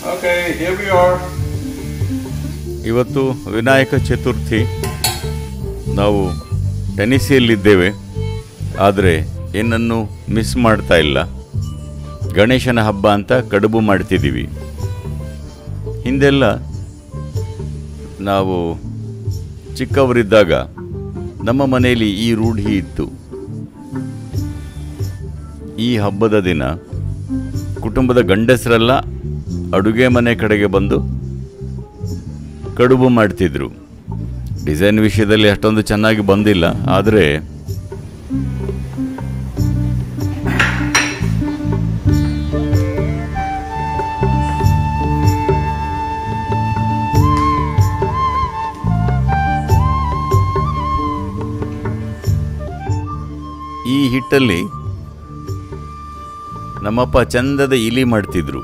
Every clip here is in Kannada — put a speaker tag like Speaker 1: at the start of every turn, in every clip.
Speaker 1: Okay, here we are.
Speaker 2: ಇವತ್ತು ವಿನಾಯಕ ಚತುರ್ಥಿ. ನಾವು ಟೆನಿಸಿಯಲ್ಲಿದ್ದೇವೆ, ಆದರೆ ಏನನ್ನು ಮಿಸ್ ಮಾಡ್ತಾ ಇಲ್ಲ. ಗಣೇಶನ ಹಬ್ಬ ಅಂತ ಕಡುಬು ಮಾಡ್ತಿದ್ದೀವಿ. ಹಿಂದೆಲ್ಲ ನಾವು ಚಿಕ್ಕವರಿದ್ದಾಗ ನಮ್ಮ ಮನೆಯಲ್ಲಿ ಈ ರೂಢಿ ಇತ್ತು. ಈ ಹಬ್ಬದ ದಿನ ಕುಟುಂಬದ ಗಂಡಸರೆಲ್ಲ ಅಡುಗೆ ಮನೆ ಕಡೆಗೆ ಬಂದು ಕಡುಬು ಮಾಡ್ತಿದ್ರು. ಡಿಸೈನ್ ವಿಷಯದಲ್ಲಿ ಅಷ್ಟೊಂದು ಚೆನ್ನಾಗಿ ಬಂದಿಲ್ಲ, ಆದರೆ ಈ ಹಿಟ್ಟಲ್ಲಿ ನಮ್ಮಪ್ಪ ಚಂದದ ಇಲಿ ಮಾಡ್ತಿದ್ರು,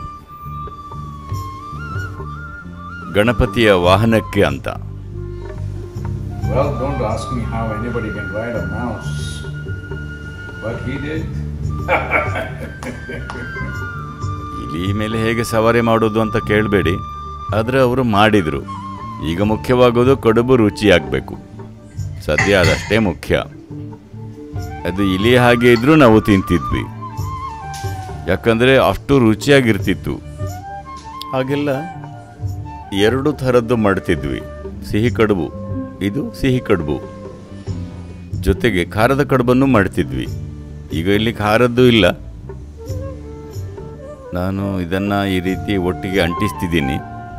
Speaker 2: ಗಣಪತಿಯ ವಾಹನಕ್ಕೆ ಅಂತ.
Speaker 1: Well, don't ask me how anybody can ride a mouse, but he did.
Speaker 2: ಇಲಿ ಮೇಲೆ ಹೇಗೆ ಸವಾರಿ ಮಾಡೋದು ಅಂತ ಕೇಳಬೇಡಿ, ಆದರೆ ಅವರು ಮಾಡಿದರು. ಈಗ ಮುಖ್ಯವಾಗೋದು ಕಡುಬು ರುಚಿಯಾಗಬೇಕು. ಸದ್ಯ ಅದಷ್ಟೇ ಮುಖ್ಯ. ಅದು ಇಲಿ ಹಾಗೆ ಇದ್ರೂ ನಾವು ತಿಂತಿದ್ವಿ, ಯಾಕಂದರೆ ಅಷ್ಟು ರುಚಿಯಾಗಿರ್ತಿತ್ತು. ಹಾಗೆಲ್ಲ ಎರಡು ಥರದ್ದು ಮಾಡ್ತಿದ್ವಿ. ಸಿಹಿ ಕಡುಬು, ಇದು ಸಿಹಿ ಕಡುಬು, ಜೊತೆಗೆ ಖಾರದ ಕಡುಬನ್ನು ಮಾಡ್ತಿದ್ವಿ. ಈಗ ಇಲ್ಲಿ ಖಾರದ್ದು ಇಲ್ಲ. ನಾನು ಇದನ್ನು ಈ ರೀತಿ ಒಟ್ಟಿಗೆ ಅಂಟಿಸ್ತಿದ್ದೀನಿ.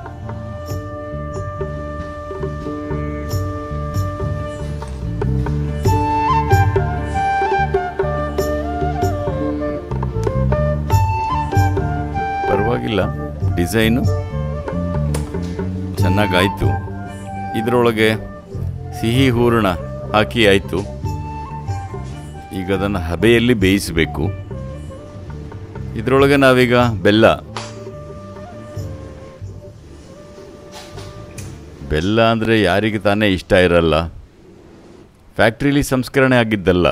Speaker 2: ಪರವಾಗಿಲ್ಲ, ಡಿಸೈನು ಚೆನ್ನಾಗಾಯಿತು. ಇದರೊಳಗೆ ಸಿಹಿ ಹೂರಣ ಹಾಕಿ ಆಯಿತು. ಈಗ ಅದನ್ನು ಹಬೆಯಲ್ಲಿ ಬೇಯಿಸಬೇಕು. ಇದರೊಳಗೆ ನಾವೀಗ ಬೆಲ್ಲ ಅಂದರೆ ಯಾರಿಗೆ ತಾನೇ ಇಷ್ಟ ಇರಲ್ಲ. ಫ್ಯಾಕ್ಟ್ರಿಲಿ ಸಂಸ್ಕರಣೆ ಆಗಿದ್ದಲ್ಲ,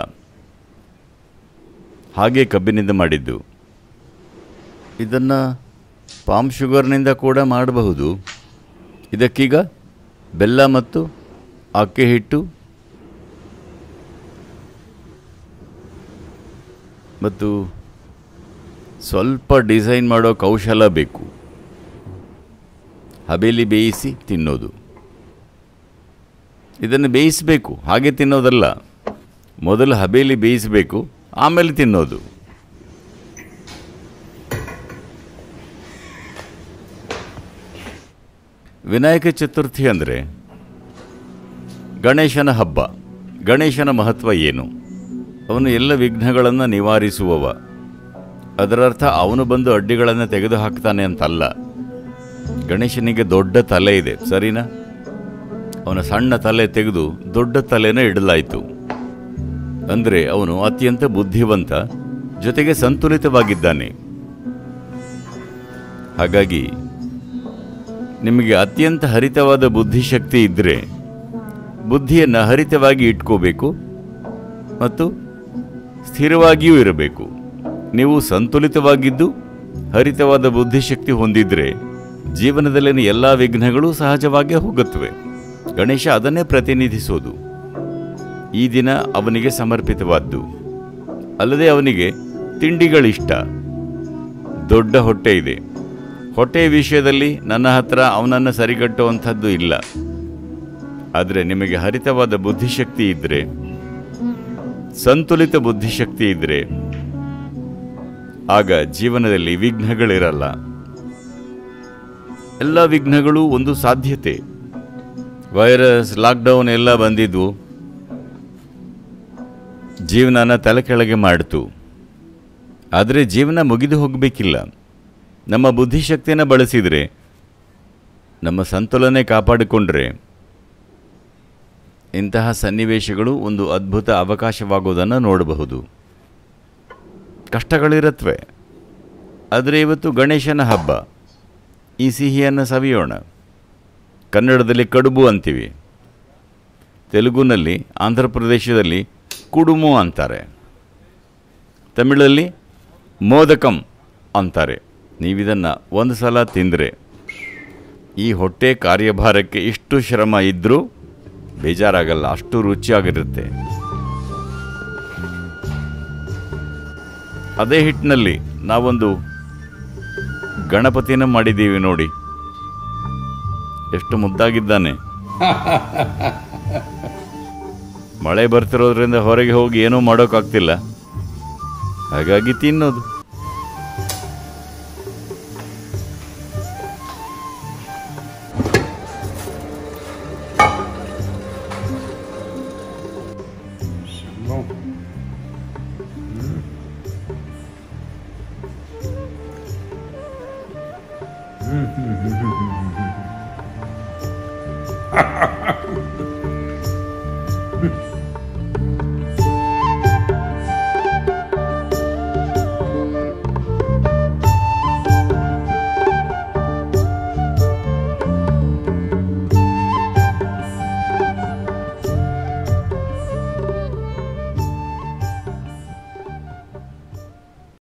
Speaker 2: ಹಾಗೆ ಕಬ್ಬಿನಿಂದ ಮಾಡಿದ್ದು. ಇದನ್ನು ಪಾಮ್ ಶುಗರ್ನಿಂದ ಕೂಡ ಮಾಡಬಹುದು. ಇದಕ್ಕೀಗ ಬೆಲ್ಲ ಮತ್ತು ಅಕ್ಕಿ ಹಿಟ್ಟು ಮತ್ತು ಸ್ವಲ್ಪ ಡಿಸೈನ್ ಮಾಡೋ ಕೌಶಲ ಬೇಕು. ಹಬೇಲಿ ಬೇಯಿಸಿ ತಿನ್ನೋದು. ಇದನ್ನು ಬೇಯಿಸಬೇಕು, ಹಾಗೆ ತಿನ್ನೋದಲ್ಲ. ಮೊದಲು ಹಬೇಲಿ ಬೇಯಿಸಬೇಕು, ಆಮೇಲೆ ತಿನ್ನೋದು. ವಿನಾಯಕ ಚತುರ್ಥಿ ಅಂದರೆ ಗಣೇಶನ ಹಬ್ಬ. ಗಣೇಶನ ಮಹತ್ವ ಏನು? ಅವನು ಎಲ್ಲ ವಿಘ್ನಗಳನ್ನು ನಿವಾರಿಸುವವ. ಅದರರ್ಥ ಅವನು ಬಂದು ಅಡ್ಡಿಗಳನ್ನು ತೆಗೆದುಹಾಕ್ತಾನೆ ಅಂತಲ್ಲ. ಗಣೇಶನಿಗೆ ದೊಡ್ಡ ತಲೆ ಇದೆ, ಸರಿನಾ? ಅವನ ಸಣ್ಣ ತಲೆ ತೆಗೆದು ದೊಡ್ಡ ತಲೆನ ಇಡಲಾಯಿತು. ಅಂದರೆ ಅವನು ಅತ್ಯಂತ ಬುದ್ಧಿವಂತ, ಜೊತೆಗೆ ಸಂತುಲಿತವಾಗಿದ್ದಾನೆ. ಹಾಗಾಗಿ ನಿಮಗೆ ಅತ್ಯಂತ ಹರಿತವಾದ ಬುದ್ಧಿಶಕ್ತಿ ಇದ್ದರೆ ಬುದ್ಧಿಯನ್ನು ಹರಿತವಾಗಿ ಇಟ್ಕೋಬೇಕು ಮತ್ತು ಸ್ಥಿರವಾಗಿಯೂ ಇರಬೇಕು. ನೀವು ಸಂತುಲಿತವಾಗಿದ್ದು ಹರಿತವಾದ ಬುದ್ಧಿಶಕ್ತಿ ಹೊಂದಿದರೆ ಜೀವನದಲ್ಲಿನ ಎಲ್ಲ ವಿಘ್ನಗಳು ಸಹಜವಾಗಿ ಹೋಗುತ್ತವೆ. ಗಣೇಶ ಅದನ್ನೇ ಪ್ರತಿನಿಧಿಸೋದು. ಈ ದಿನ ಅವನಿಗೆ ಸಮರ್ಪಿತವಾದ್ದು. ಅಲ್ಲದೆ ಅವನಿಗೆ ತಿಂಡಿಗಳಿಷ್ಟ. ದೊಡ್ಡ ಹೊಟ್ಟೆ ಇದೆ. ಹೊಟ್ಟೆಯ ವಿಷಯದಲ್ಲಿ ನನ್ನ ಹತ್ರ ಅವನನ್ನು ಸರಿಗಟ್ಟುವಂಥದ್ದು ಇಲ್ಲ. ಆದರೆ ನಿಮಗೆ ಹರಿತವಾದ ಬುದ್ಧಿಶಕ್ತಿ ಇದ್ದರೆ, ಸಂತುಲಿತ ಬುದ್ಧಿಶಕ್ತಿ ಇದ್ದರೆ, ಆಗ ಜೀವನದಲ್ಲಿ ವಿಘ್ನಗಳಿರಲ್ಲ. ಎಲ್ಲ ವಿಘ್ನಗಳು ಒಂದು ಸಾಧ್ಯತೆ. ವೈರಸ್, ಲಾಕ್ಡೌನ್ ಎಲ್ಲ ಬಂದಿದ್ವು, ಜೀವನನ ತಲೆ ಕೆಳಗೆ ಮಾಡಿತು. ಆದರೆ ಜೀವನ ಮುಗಿದು ಹೋಗಬೇಕಿಲ್ಲ. ನಮ್ಮ ಬುದ್ಧಿಶಕ್ತಿಯನ್ನು ಬಳಸಿದರೆ, ನಮ್ಮ ಸಂತುಲನೆ ಕಾಪಾಡಿಕೊಂಡ್ರೆ ಇಂತಹ ಸನ್ನಿವೇಶಗಳು ಒಂದು ಅದ್ಭುತ ಅವಕಾಶವಾಗೋದನ್ನು ನೋಡಬಹುದು. ಕಷ್ಟಗಳಿರುತ್ತವೆ, ಆದರೆ ಇವತ್ತು ಗಣೇಶನ ಹಬ್ಬ. ಈ ಸಿಹಿಯನ್ನು ಸವಿಯೋಣ. ಕನ್ನಡದಲ್ಲಿ ಕಡುಬು ಅಂತೀವಿ, ತೆಲುಗುನಲ್ಲಿ, ಆಂಧ್ರ ಪ್ರದೇಶದಲ್ಲಿ ಕುಡುಮು ಅಂತಾರೆ, ತಮಿಳಲ್ಲಿ ಮೋದಕಂ ಅಂತಾರೆ. ನೀವಿದನ್ನು ಒಂದು ಸಲ ತಿಂದರೆ ಈ ಹೊಟ್ಟೆ ಕಾರ್ಯಭಾರಕ್ಕೆ ಇಷ್ಟು ಶ್ರಮ ಇದ್ದರೂ ಬೇಜಾರಾಗಲ್ಲ, ಅಷ್ಟು ರುಚಿಯಾಗಿರುತ್ತೆ. ಅದೇ ಹಿಟ್ಟಿನಲ್ಲಿ ನಾವೊಂದು ಗಣಪತಿನ ಮಾಡಿದ್ದೀವಿ ನೋಡಿ, ಎಷ್ಟು ಮುದ್ದಾಗಿದ್ದಾನೆ. ಮಳೆ ಬರ್ತಿರೋದ್ರಿಂದ ಹೊರಗೆ ಹೋಗಿ ಏನೂ ಮಾಡೋಕ್ಕಾಗ್ತಿಲ್ಲ, ಹಾಗಾಗಿ ತಿನ್ನೋದು.